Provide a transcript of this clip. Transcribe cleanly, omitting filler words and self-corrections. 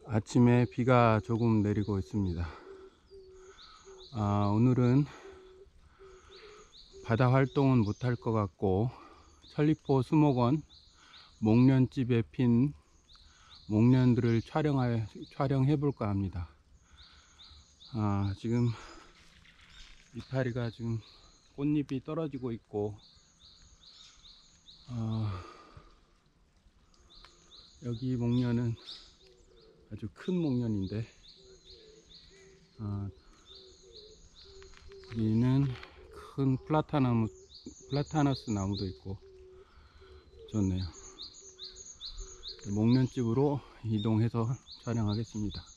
아침에 비가 조금 내리고 있습니다. 오늘은 바다 활동은 못할 것 같고 천리포 수목원 목련집에 핀 목련들을 촬영해 볼까 합니다. 지금 이파리가 지금 꽃잎이 떨어지고 있고, 여기 목련은 아주 큰 목련인데, 여기는 큰 플라타너스 나무도 있고 좋네요. 목련집으로 이동해서 촬영하겠습니다.